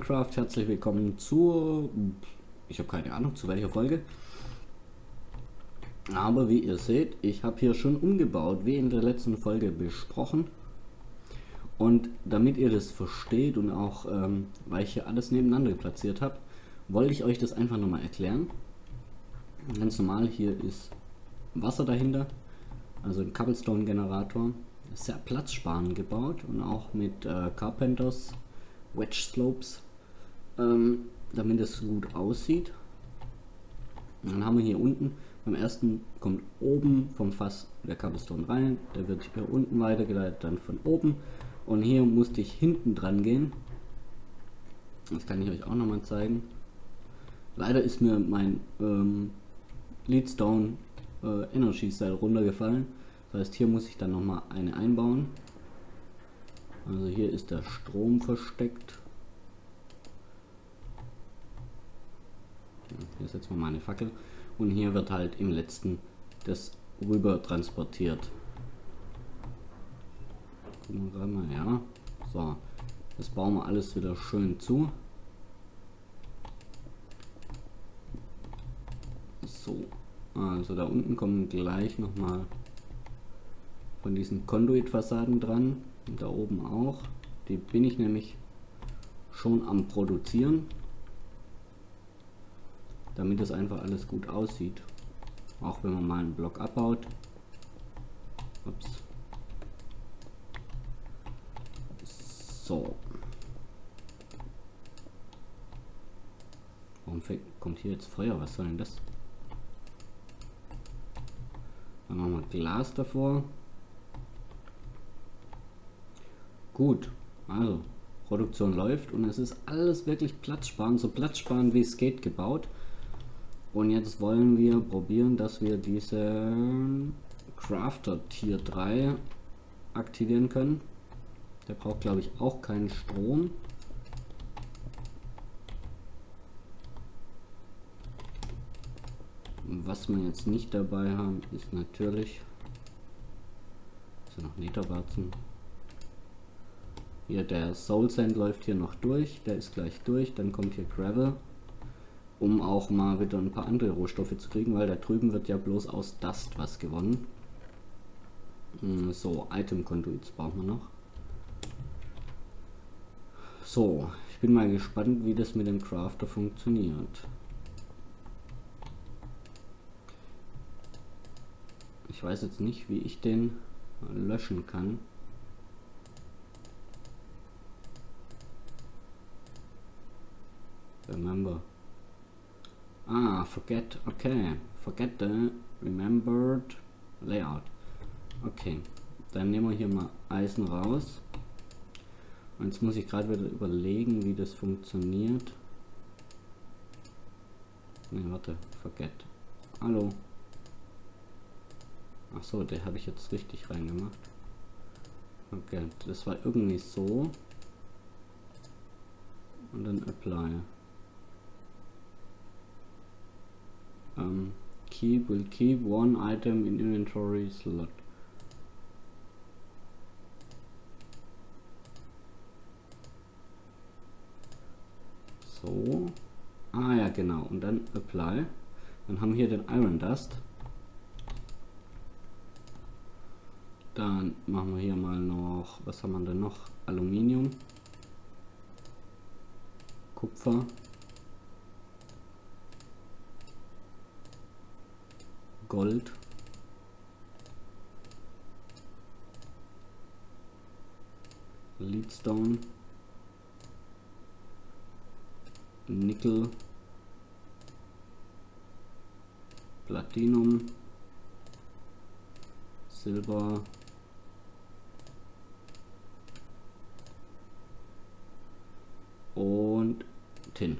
Minecraft, herzlich willkommen zur, ich habe keine Ahnung zu welcher Folge, aber wie ihr seht, ich habe hier schon umgebaut, wie in der letzten Folge besprochen, und damit ihr das versteht und auch, weil ich hier alles nebeneinander platziert habe, wollte ich euch das einfach nochmal erklären. Ganz normal, hier ist Wasser dahinter, also ein Cobblestone Generator, sehr platzsparend gebaut und auch mit Carpenters Wedge Slopes, damit es gut aussieht. Und dann haben wir hier unten, beim ersten kommt oben vom Fass der Cobblestone rein, der wird hier unten weitergeleitet, dann von oben, und hier musste ich hinten dran gehen. Das kann ich euch auch nochmal zeigen. Leider ist mir mein Leadstone Energy Cell runtergefallen, das heißt, hier muss ich dann nochmal eine einbauen. Also hier ist der Strom versteckt. Hier setzen wir mal eine Fackel. Und hier wird halt im letzten das rüber transportiert. Gucken wir gerade mal, ja. So, das bauen wir alles wieder schön zu. So, also da unten kommen gleich nochmal von diesen Conduit-Fassaden dran. Und da oben auch. Die bin ich nämlich schon am Produzieren, damit das einfach alles gut aussieht. Auch wenn man mal einen Block abbaut. Ups. So. Warum kommt hier jetzt Feuer? Was soll denn das? Dann machen wir Glas davor. Gut, also Produktion läuft und es ist alles wirklich platzsparend, so platzsparend wie es geht gebaut. Und jetzt wollen wir probieren, dass wir diese Crafter Tier 3 aktivieren können. Der braucht, glaube ich, auch keinen Strom. Was wir jetzt nicht dabei haben, ist natürlich, noch Netherwarzen. Hier, der Soul Sand läuft hier noch durch, der ist gleich durch, dann kommt hier Gravel, um auch mal wieder ein paar andere Rohstoffe zu kriegen, weil da drüben wird ja bloß aus Dust was gewonnen. So, Item Conduits brauchen wir noch. So, ich bin mal gespannt, wie das mit dem Crafter funktioniert. Ich weiß jetzt nicht, wie ich den löschen kann. Remember. Forget. Okay. Forget the remembered layout. Okay. Dann nehmen wir hier mal Eisen raus. Und jetzt muss ich gerade wieder überlegen, wie das funktioniert. Ne, warte. Forget. Hallo. Ach so, der habe ich jetzt richtig reingemacht. Okay. Das war irgendwie so. Und dann Apply. Will keep one item in inventory slot. So. Ja, genau. Und dann Apply. Dann haben wir hier den Iron Dust. Dann machen wir hier mal noch, was haben wir denn noch? Aluminium. Kupfer. Gold, Leadstone, Nickel, Platinum, Silber, und Tin.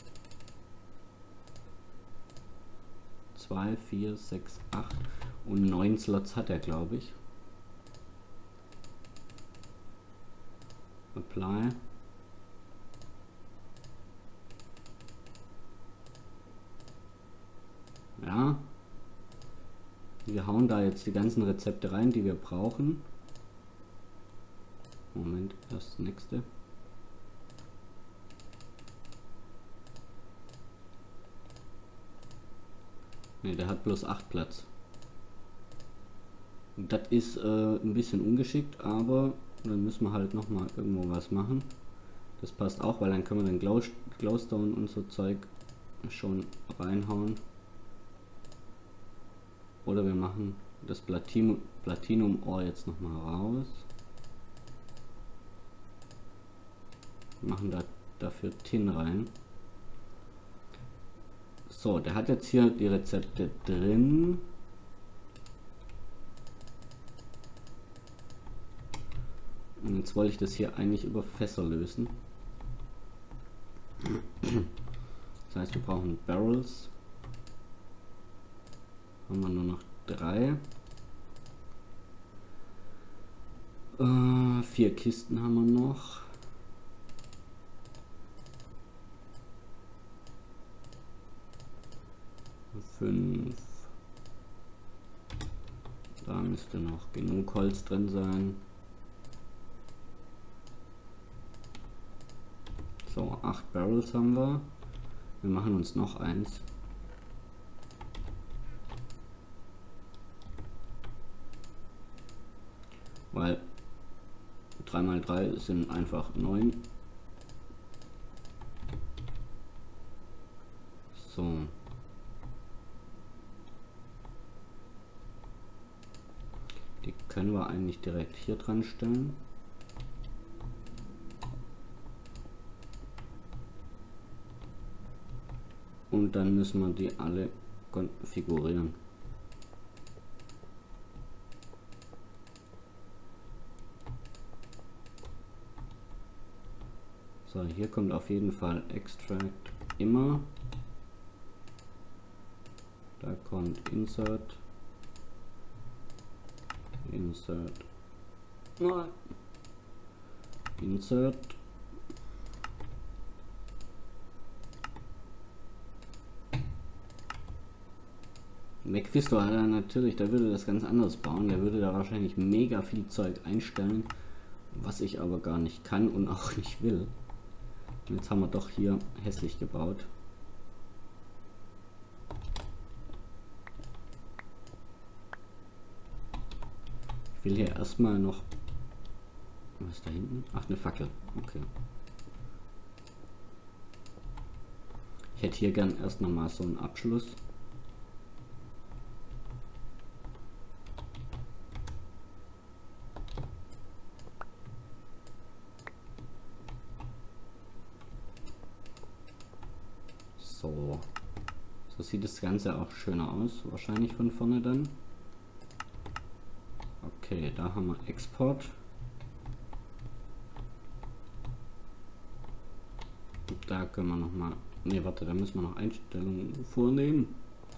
2, 4, 6, 8 und 9 Slots hat er, glaube ich. Apply. Ja. Wir hauen da jetzt die ganzen Rezepte rein, die wir brauchen. Moment, das nächste. Ne, der hat bloß 8 Platz. Das ist ein bisschen ungeschickt, aber dann müssen wir halt nochmal irgendwo was machen. Das passt auch, weil dann können wir den Glowstone und so Zeug schon reinhauen. Oder wir machen das Platinum-Ohr jetzt nochmal raus. Machen da dafür Tin rein. So, der hat jetzt hier die Rezepte drin. Und jetzt wollte ich das hier eigentlich über Fässer lösen. Das heißt, wir brauchen Barrels. Haben wir nur noch 3. 4 Kisten haben wir noch. Fünf. Da müsste noch genug Holz drin sein. So, 8 Barrels haben wir. Wir machen uns noch eins. Weil 3 mal 3 sind einfach 9. So. Die können wir eigentlich direkt hier dran stellen. Und dann müssen wir die alle konfigurieren. So, hier kommt auf jeden Fall Extract immer. Da kommt Insert. Insert. Nein. Insert. Mephisto hat er natürlich, der würde das ganz anders bauen. Der würde da wahrscheinlich mega viel Zeug einstellen, was ich aber gar nicht kann und auch nicht will. Und jetzt haben wir doch hier hässlich gebaut. Ich will hier erstmal noch... Was ist da hinten? Ach, eine Fackel. Okay. Ich hätte hier gern erst noch mal so einen Abschluss. So. So sieht das Ganze auch schöner aus. Wahrscheinlich von vorne dann. Okay, da haben wir Export. Da können wir noch mal... Ne, warte, da müssen wir noch Einstellungen vornehmen.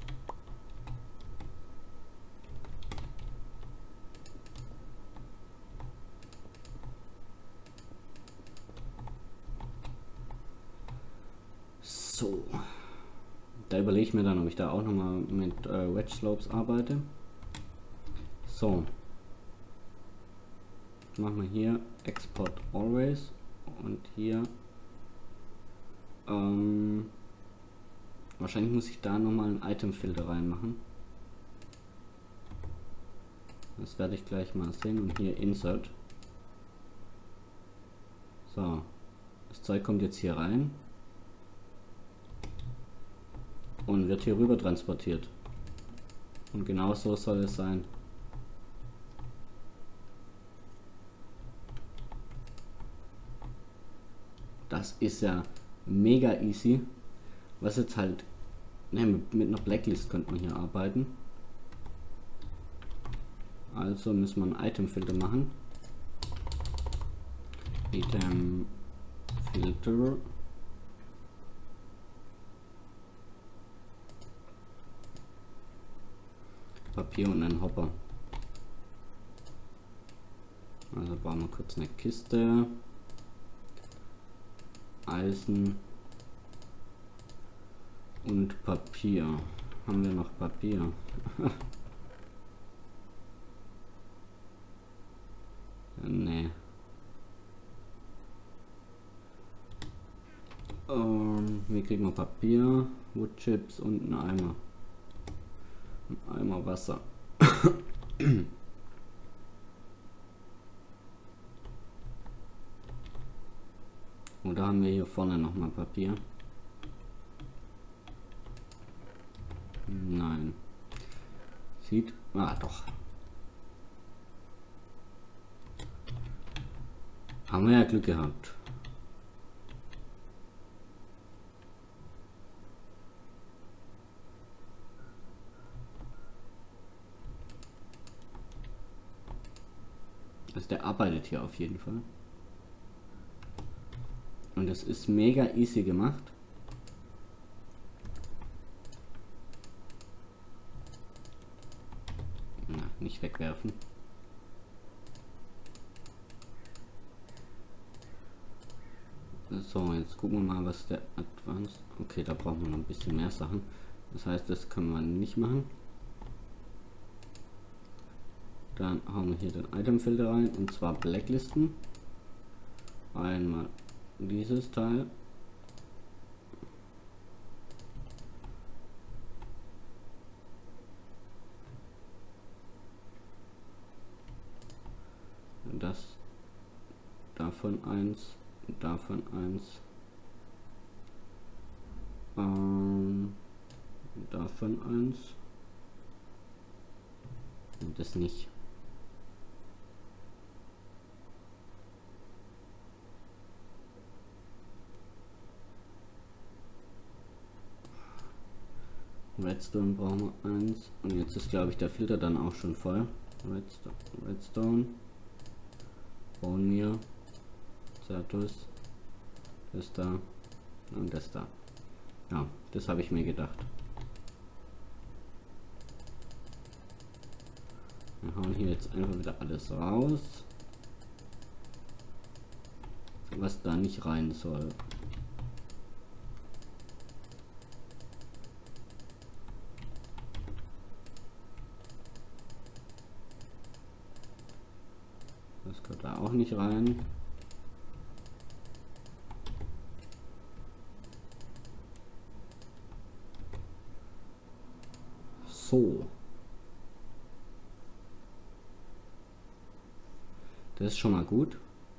So. Da überlege ich mir dann, ob ich da auch noch mal mit Wedge Slopes arbeite. So. Machen wir hier Export Always und hier wahrscheinlich muss ich da nochmal einen Item-Filter reinmachen. Das werde ich gleich mal sehen. Und hier Insert. So. Das Zeug kommt jetzt hier rein. Und wird hier rüber transportiert. Und genau so soll es sein. Das ist ja mega easy. Was jetzt halt, ne, mit einer Blacklist könnte man hier arbeiten. Also müssen wir einen Item-Filter machen. Item-Filter. Papier und einen Hopper. Also bauen wir kurz eine Kiste. Eisen und Papier. Haben wir noch Papier? Nee. Wie kriegen wir Papier? Woodchips und einen Eimer. Eimer Wasser. Oder haben wir hier vorne nochmal Papier? Nein. Sieht... Ah, doch. Haben wir ja Glück gehabt. Also der arbeitet hier auf jeden Fall. Und das ist mega easy gemacht. Na, nicht wegwerfen. So, jetzt gucken wir mal, was der Advanced... Okay, da brauchen wir noch ein bisschen mehr Sachen. Das heißt, das können wir nicht machen. Dann hauen wir hier den Itemfilter rein, und zwar Blacklisten. Einmal dieses Teil. Das davon eins, davon eins, davon eins und das nicht. Redstone brauchen wir eins, und jetzt ist, glaube ich, der Filter dann auch schon voll. Redstone. Bauen wir. Certus. Das da. Und das da. Ja, das habe ich mir gedacht. Wir hauen hier jetzt einfach wieder alles raus, was da nicht rein soll. Das kommt da auch nicht rein. So. Das ist schon mal gut.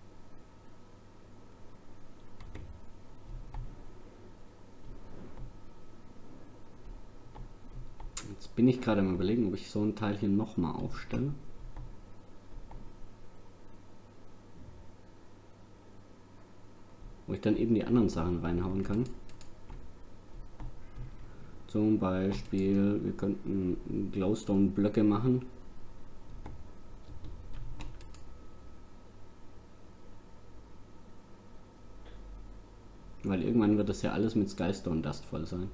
Jetzt bin ich gerade am Überlegen, ob ich so ein Teil hier nochmal aufstelle. Wo ich dann eben die anderen Sachen reinhauen kann. Zum Beispiel, wir könnten Glowstone-Blöcke machen. Weil irgendwann wird das ja alles mit Skystone Dust voll sein.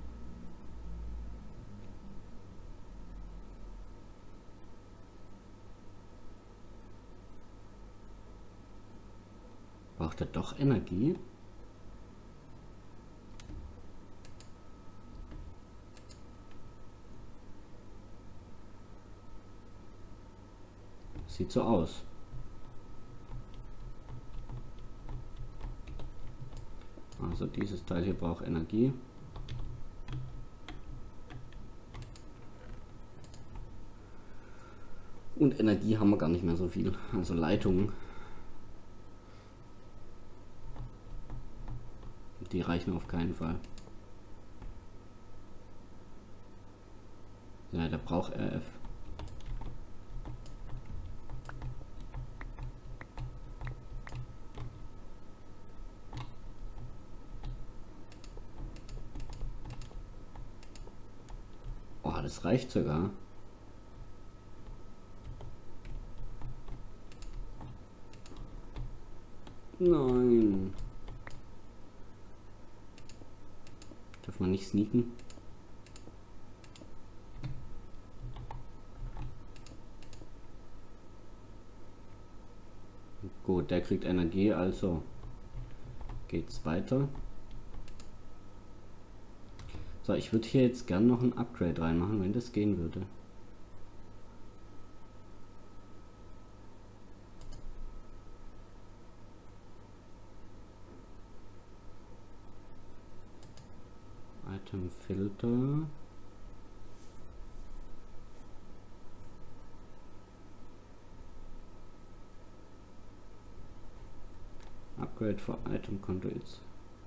Braucht er doch Energie? Sieht so aus. Also dieses Teil hier braucht Energie. Und Energie haben wir gar nicht mehr so viel. Also Leitungen. Die reichen auf keinen Fall. Ja, der braucht RF. Oh, das reicht sogar. Nein. Darf man nicht sneaken? Gut, der kriegt Energie, also geht's weiter. So, ich würde hier jetzt gern noch ein Upgrade reinmachen, wenn das gehen würde. Item Filter. Upgrade for Item Conduits.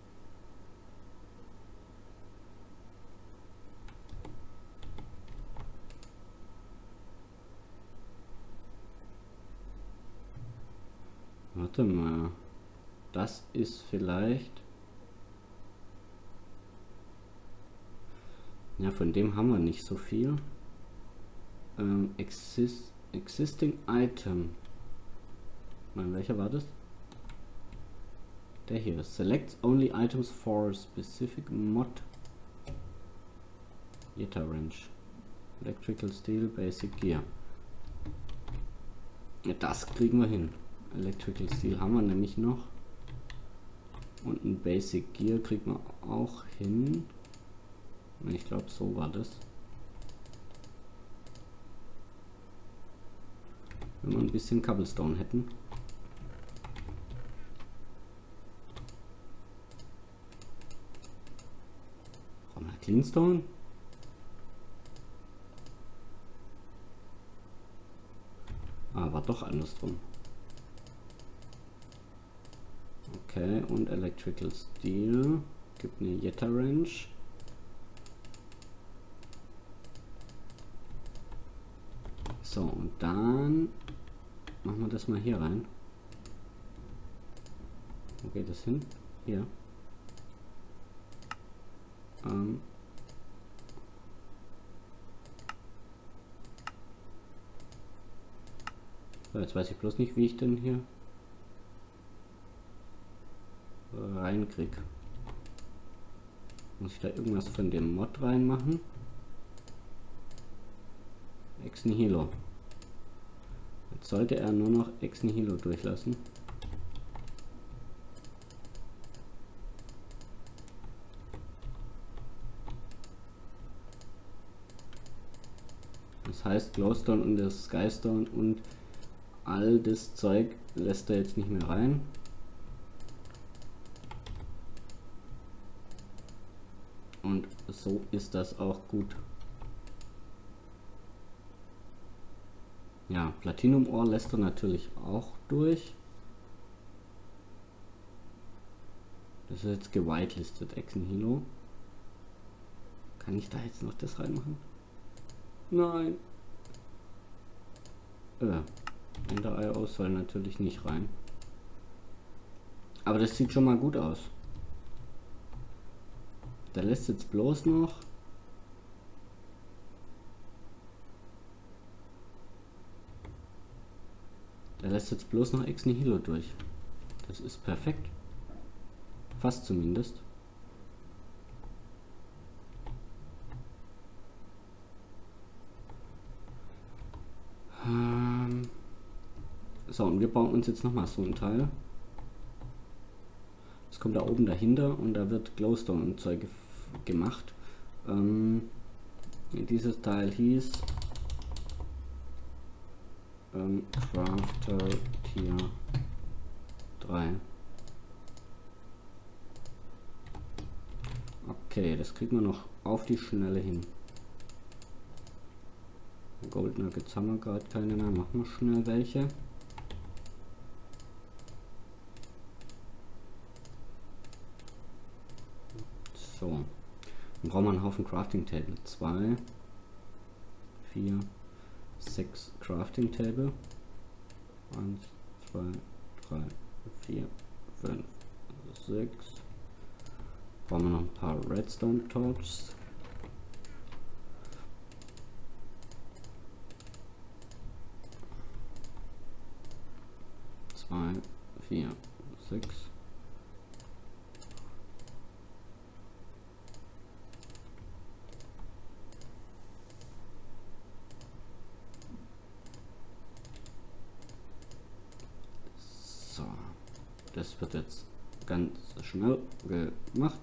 Warte mal. Das ist vielleicht... Ja, von dem haben wir nicht so viel. Existing Item. Nein, welcher war das? Der hier. Select only items for a specific mod. Jetta Wrench. Electrical Steel, Basic Gear. Ja, das kriegen wir hin. Electrical Steel haben wir nämlich noch. Und ein Basic Gear kriegt man auch hin. Ich glaube, so war das. Wenn wir ein bisschen Cobblestone hätten. Brauchen wir Cleanstone? Ah, war doch andersrum. Okay, und Electrical Steel. Gibt eine Jetta Wrench. So, und dann machen wir das mal hier rein. Wo geht das hin? Hier. So, jetzt weiß ich bloß nicht, wie ich denn hier reinkrieg. Muss ich da irgendwas von dem Mod reinmachen? Ex Nihilo. Jetzt sollte er nur noch Ex Nihilo durchlassen. Das heißt, Glowstone und das Skystone und all das Zeug lässt er jetzt nicht mehr rein. Und so ist das auch gut. Ja, Platinum Ore lässt er natürlich auch durch. Das ist jetzt gewitelistet, Ex Nihilo. Kann ich da jetzt noch das reinmachen? Nein. In der IO soll natürlich nicht rein. Aber das sieht schon mal gut aus. Der lässt jetzt bloß noch Ex Nihilo durch. Das ist perfekt. Fast zumindest. So, und wir bauen uns jetzt nochmal so ein Teil. Das kommt da oben dahinter und da wird Glowstone und Zeug gemacht. Dieses Teil hieß Crafter Tier 3. Okay, das kriegt man noch auf die Schnelle hin. Gold Nuggets haben wir gerade keine mehr. Machen wir schnell welche. So. Dann brauchen wir einen Haufen Crafting Table. 2, 4, 6 Crafting Table. 1, 2, 3, 4, 5, 6. Brauchen wir noch ein paar Redstone Torches. 2, 4, 6. So, das wird jetzt ganz schnell gemacht.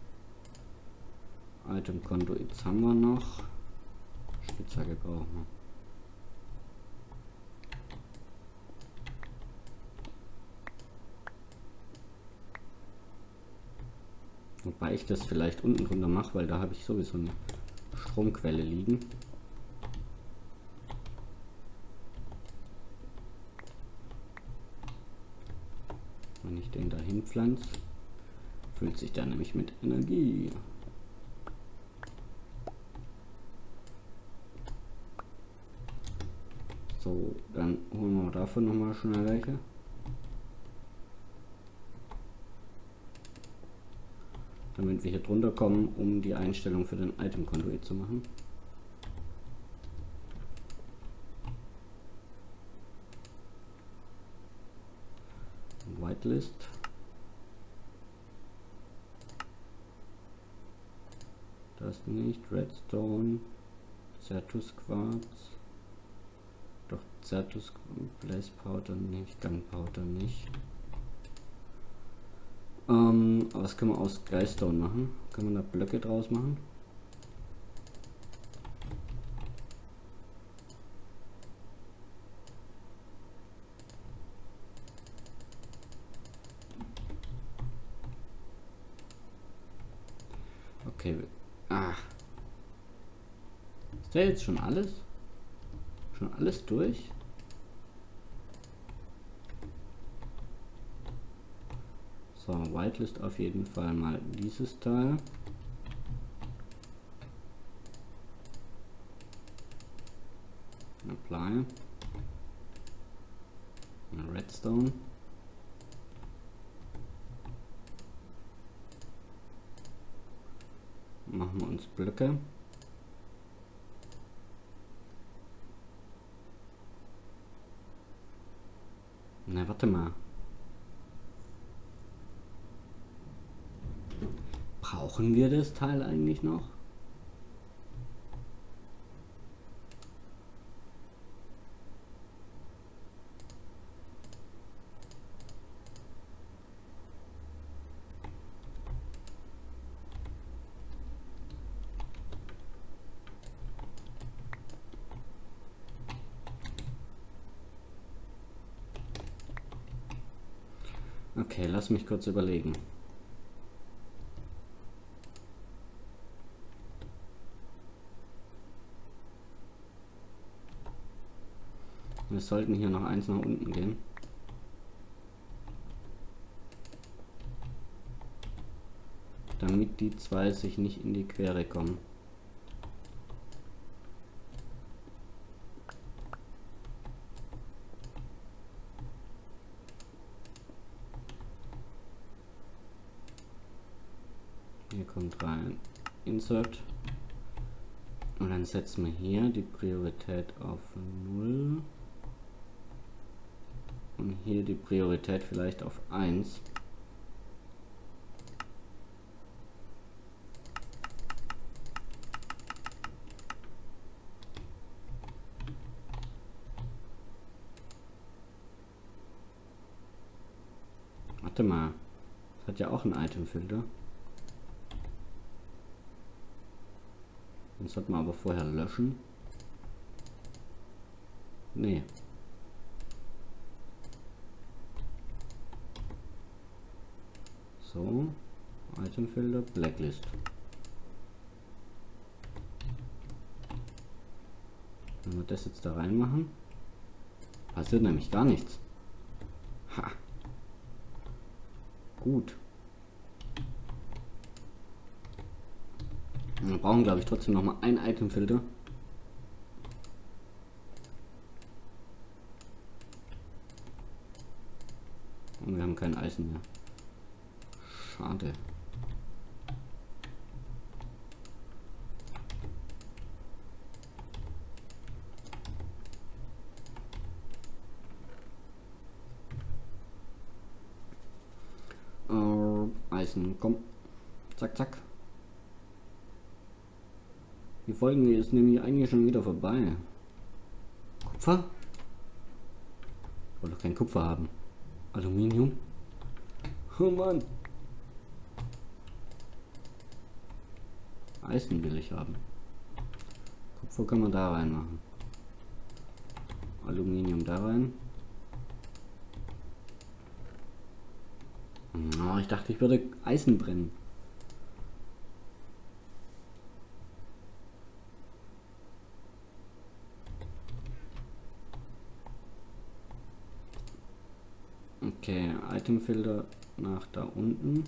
Item Conduits haben wir noch. Spitzhacke brauchen wir. Wobei ich das vielleicht unten drunter mache, weil da habe ich sowieso eine Stromquelle liegen. Wenn ich den dahin pflanze, füllt sich der nämlich mit Energie. So, dann holen wir davon nochmal schnell welche. Damit wir hier drunter kommen, um die Einstellung für den Item-Konduit zu machen. Whitelist. Das nicht. Redstone. Certus Quarz. Doch Certus Blaze Powder nicht. Gunpowder nicht. Was können wir aus Geistone machen? Können wir da Blöcke draus machen? Okay. Ah. Ist der jetzt schon alles? Schon alles durch? So, Whitelist auf jeden Fall mal dieses Teil. Apply. Redstone. Machen wir uns Blöcke. Na, warte mal. Brauchen wir das Teil eigentlich noch? Okay, lass mich kurz überlegen. Wir sollten hier noch eins nach unten gehen. Damit die zwei sich nicht in die Quere kommen. Hier kommt rein Insert. Und dann setzen wir hier die Priorität auf 0. Und hier die Priorität vielleicht auf 1. Warte mal. Das hat ja auch einen Itemfilter. Den sollten wir aber vorher löschen. Nee. So, Itemfilter, Blacklist. Wenn wir das jetzt da reinmachen, passiert nämlich gar nichts. Ha. Gut. Wir brauchen, glaube ich, trotzdem noch mal ein Itemfilter. Und wir haben kein Eisen mehr. Schade. Eisen, komm. Zack, zack. Die Folgen ist nämlich eigentlich schon wieder vorbei. Kupfer? Ich wollte doch kein Kupfer haben. Aluminium? Oh Mann. Eisen will ich haben. Kupfer kann man da reinmachen. Aluminium da rein. Oh, ich dachte, ich würde Eisen brennen. Okay, Itemfilter nach da unten.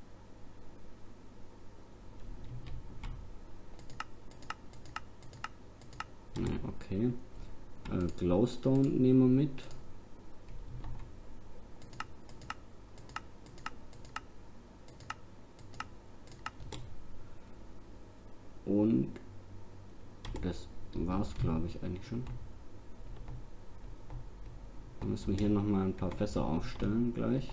Ne, okay. Glowstone nehmen wir mit. Und das war's, glaube ich, eigentlich schon. Dann müssen wir hier nochmal ein paar Fässer aufstellen gleich.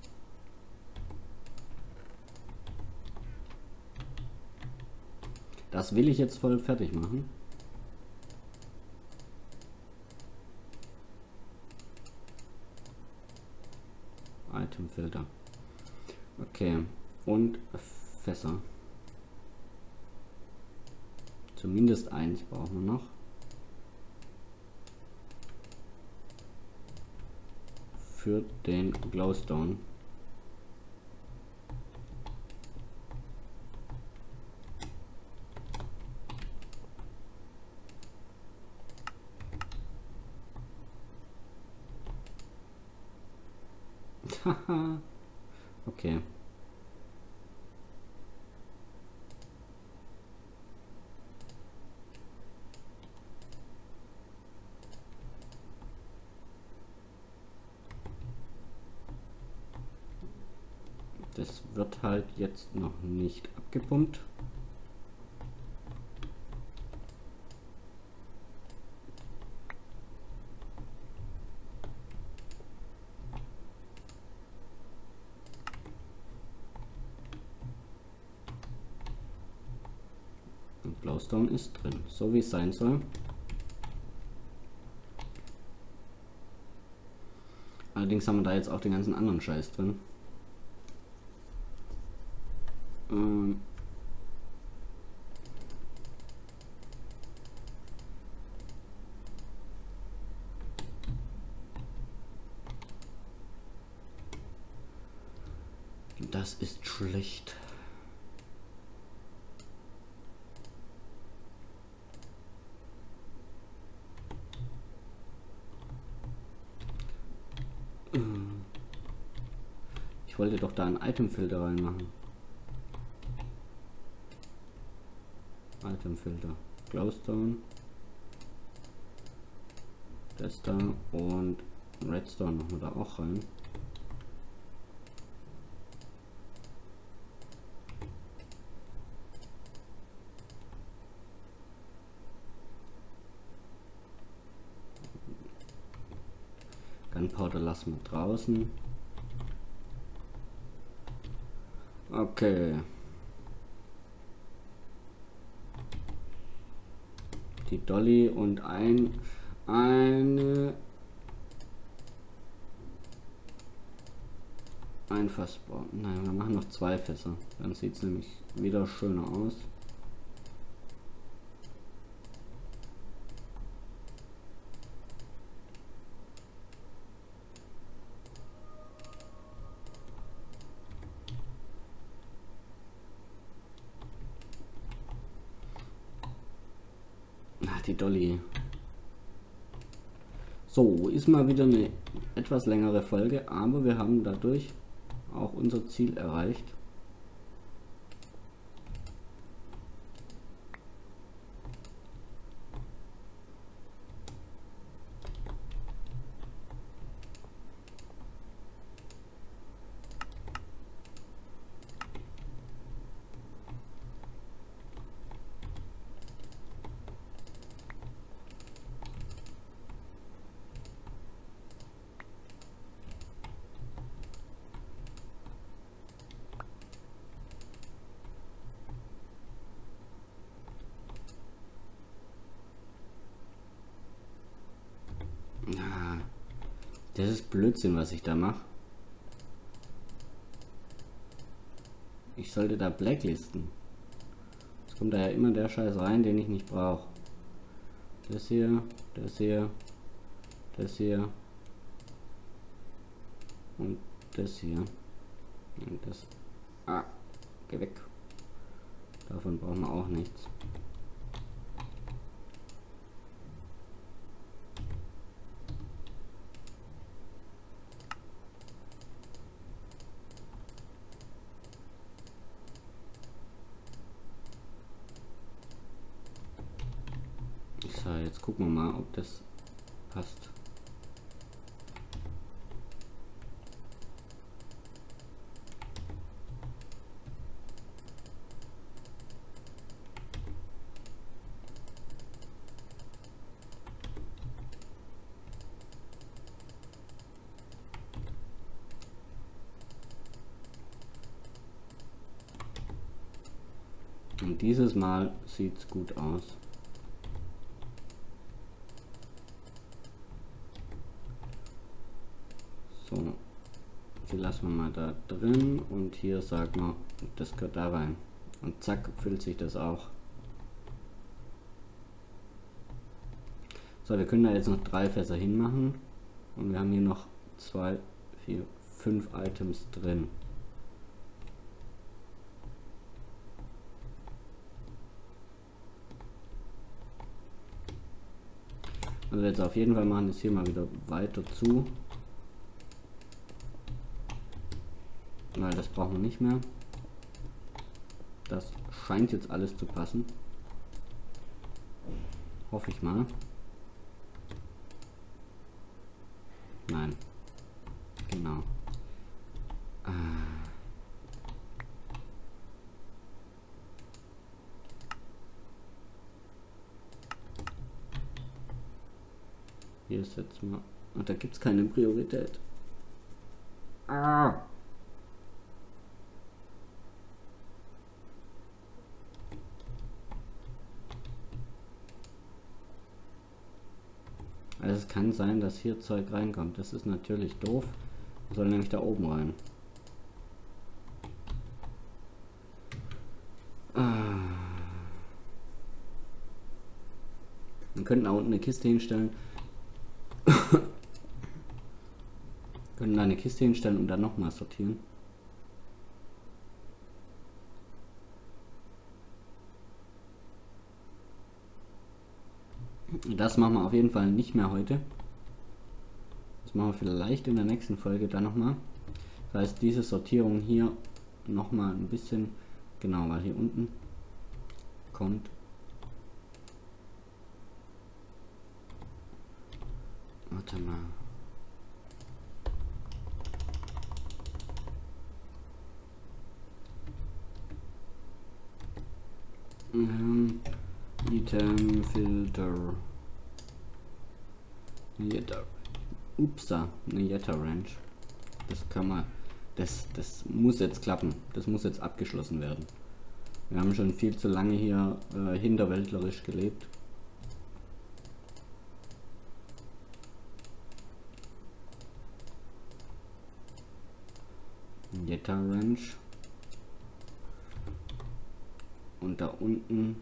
Das will ich jetzt voll fertig machen. Itemfilter. Okay. Und Fässer. Zumindest eins brauchen wir noch. Für den Glowstone. Haha. Okay. Das wird halt jetzt noch nicht abgepumpt. Und Glowstone ist drin, so wie es sein soll. Allerdings haben wir da jetzt auch den ganzen anderen Scheiß drin. Das ist schlecht. Ich wollte doch da einen Itemfilter reinmachen. Itemfilter. Glowstone. Das da und Redstone machen wir da auch rein. Gunpowder lassen wir draußen. Okay. Die Dolly und ein Fass bauen. Nein, wir machen noch 2 Fässer. Dann sieht es nämlich wieder schöner aus. Die Dolly. So, ist mal wieder eine etwas längere Folge, aber wir haben dadurch auch unser Ziel erreicht. Das ist Blödsinn, was ich da mache. Ich sollte da blacklisten. Jetzt kommt da ja immer der Scheiß rein, den ich nicht brauche. Das hier, das hier, das hier und das hier. Und das. Ah, geh weg. Davon brauchen wir auch nichts. Jetzt gucken wir mal, ob das passt. Und dieses Mal sieht es gut aus. So, die lassen wir mal da drin und hier sagen wir, das gehört da rein. Und zack, füllt sich das auch. So, wir können da jetzt noch 3 Fässer hinmachen und wir haben hier noch 2, 4, 5 Items drin. Also jetzt auf jeden Fall machen wir es hier mal wieder weiter zu. Weil das brauchen wir nicht mehr. Das scheint jetzt alles zu passen. Hoffe ich mal. Nein. Genau. Hier setzen wir. Und da gibt es keine Priorität. Ah! Also es kann sein, dass hier Zeug reinkommt. Das ist natürlich doof. Soll nämlich da oben rein. Wir könnten da unten eine Kiste hinstellen. Können da eine Kiste hinstellen und dann nochmal sortieren. Das machen wir auf jeden Fall nicht mehr heute. Das machen wir vielleicht in der nächsten Folge dann nochmal. Das heißt, diese Sortierung hier nochmal ein bisschen, genau, weil hier unten kommt warte mal. Item Filter. Jetta. Upsa, eine Jetta Ranch. Das kann man. Das muss jetzt klappen. Das muss jetzt abgeschlossen werden. Wir haben schon viel zu lange hier hinterwäldlerisch gelebt. Jetta Ranch. Und da unten.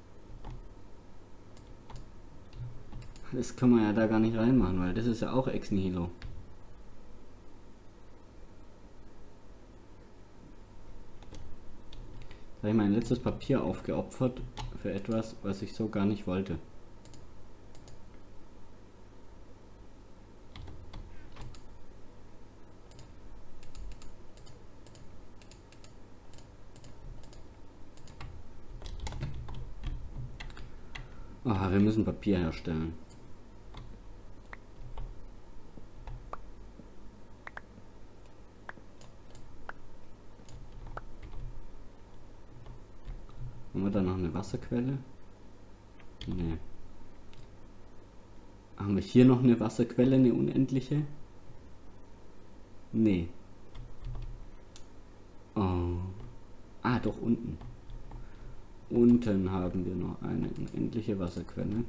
Das kann man ja da gar nicht reinmachen, weil das ist ja auch Ex Nihilo. Da habe ich mein letztes Papier aufgeopfert für etwas, was ich so gar nicht wollte. Ah, wir müssen Papier herstellen. Haben wir da noch eine Wasserquelle? Nee. Haben wir hier noch eine Wasserquelle, eine unendliche? Nee. Oh. Ah, doch unten. Unten haben wir noch eine unendliche Wasserquelle.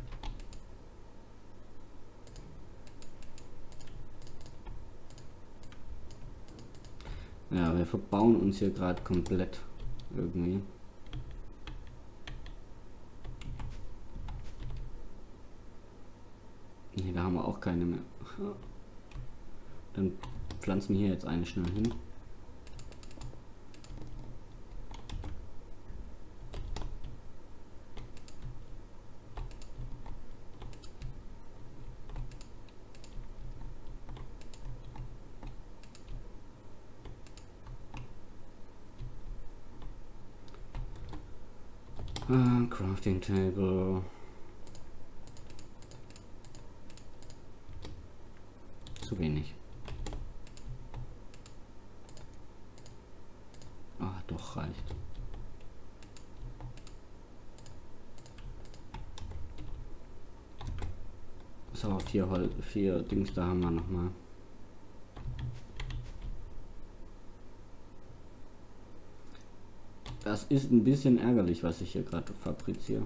Ja, wir verbauen uns hier gerade komplett irgendwie. Nee, da haben wir auch keine mehr. Dann pflanzen wir hier jetzt eine schnell hin. Crafting Table. zu wenig. Ah, doch, reicht. So, 4 Dings, da haben wir nochmal. Das ist ein bisschen ärgerlich, was ich hier gerade fabriziere.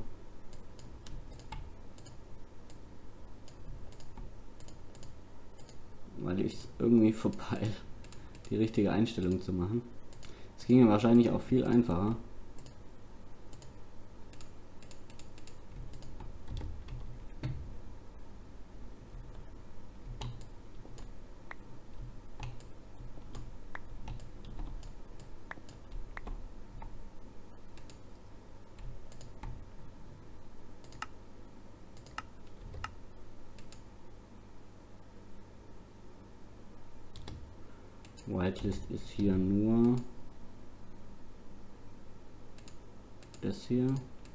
Weil ich es irgendwie verpeile, die richtige Einstellung zu machen. Es ging ja wahrscheinlich auch viel einfacher. Whitelist ist hier nur das hier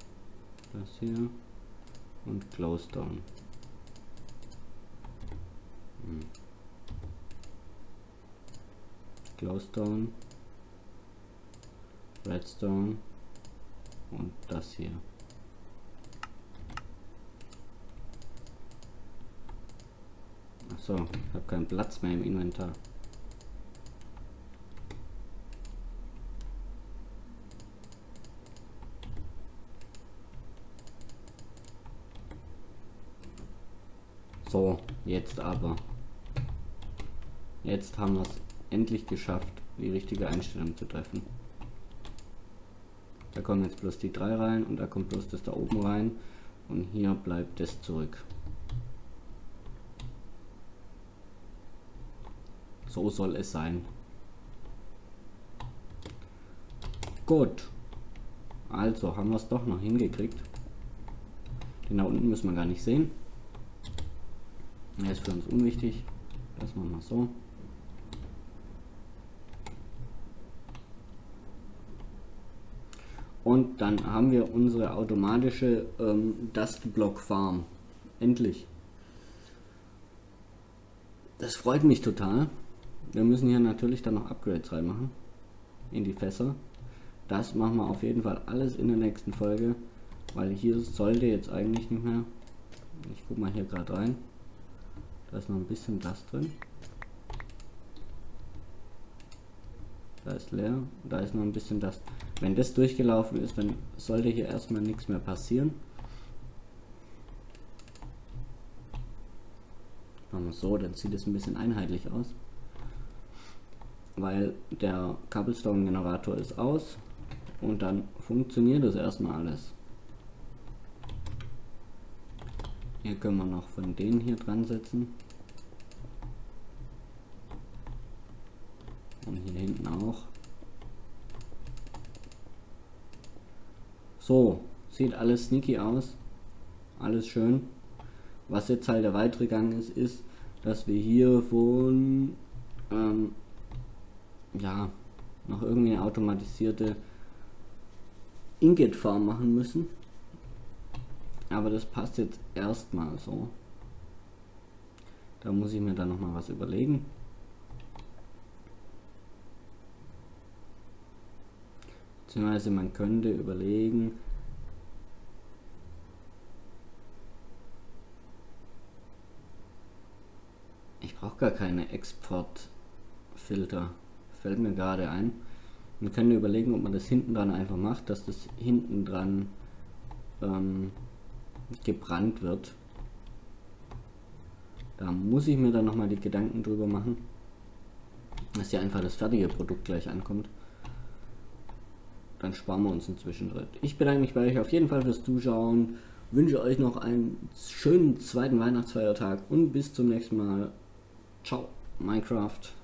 und Glowstone. Glowstone, Redstone und das hier. Achso, ich habe keinen Platz mehr im Inventar. So, jetzt aber. Jetzt haben wir es endlich geschafft, die richtige Einstellung zu treffen. Da kommen jetzt bloß die 3 rein und da kommt bloß das da oben rein und hier bleibt das zurück. So soll es sein. Gut. Also haben wir es doch noch hingekriegt. Den da unten müssen wir gar nicht sehen. Der ist für uns unwichtig. Das machen wir so. Und dann haben wir unsere automatische Dust Block Farm. Endlich. Das freut mich total. Wir müssen hier natürlich dann noch Upgrades reinmachen. In die Fässer. Das machen wir auf jeden Fall alles in der nächsten Folge. Weil hier sollte jetzt eigentlich nicht mehr. Ich guck mal hier gerade rein. Da ist noch ein bisschen das drin. Da ist leer. Da ist noch ein bisschen das. Wenn das durchgelaufen ist, dann sollte hier erstmal nichts mehr passieren. Machen wir so, dann sieht es ein bisschen einheitlich aus. Weil der Cobblestone Generator ist aus. Und dann funktioniert das erstmal alles. Hier können wir noch von denen hier dran setzen. Und hier hinten auch. So, sieht alles sneaky aus. Alles schön. Was jetzt halt der weitere Gang ist, ist, dass wir hier von ja, noch irgendwie eine automatisierte Ingot Farm machen müssen. Aber das passt jetzt erstmal so. Da muss ich mir dann noch mal was überlegen. Beziehungsweise man könnte überlegen, ich brauche gar keine Exportfilter. Fällt mir gerade ein. Man könnte überlegen, ob man das hinten dran einfach macht, dass das hinten dran gebrannt wird. Da muss ich mir dann nochmal die Gedanken drüber machen, dass hier einfach das fertige Produkt gleich ankommt. Dann sparen wir uns einen Zwischenschritt. Ich bedanke mich bei euch auf jeden Fall fürs Zuschauen, wünsche euch noch einen schönen zweiten Weihnachtsfeiertag und bis zum nächsten Mal. Ciao, Minecraft.